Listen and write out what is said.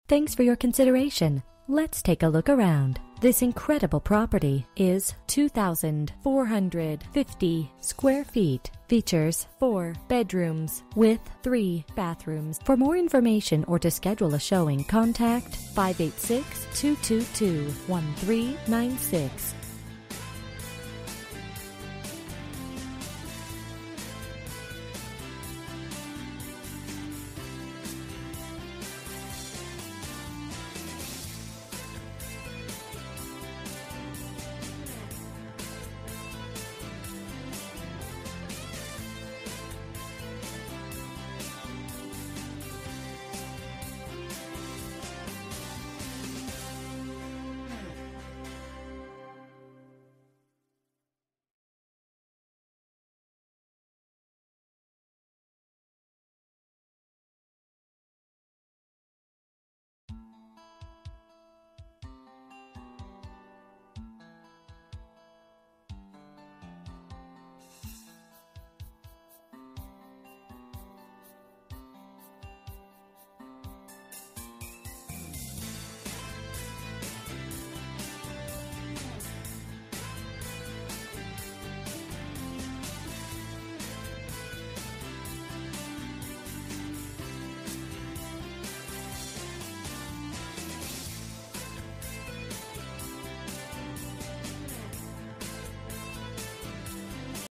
Thanks for your consideration. Let's take a look around. This incredible property is 2,450 square feet. Features 4 bedrooms with 3 bathrooms. For more information or to schedule a showing, contact 586-222-1396.